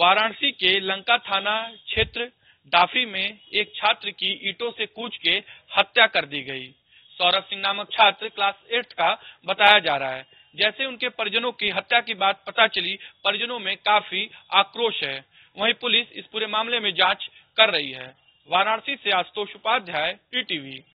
वाराणसी के लंका थाना क्षेत्र डाफी में एक छात्र की ईंटों से कूच के हत्या कर दी गई। सौरभ सिंह नामक छात्र क्लास 8 का बताया जा रहा है। जैसे उनके परिजनों की हत्या की बात पता चली, परिजनों में काफी आक्रोश है। वहीं पुलिस इस पूरे मामले में जांच कर रही है। वाराणसी से आशुतोष उपाध्याय, PTV।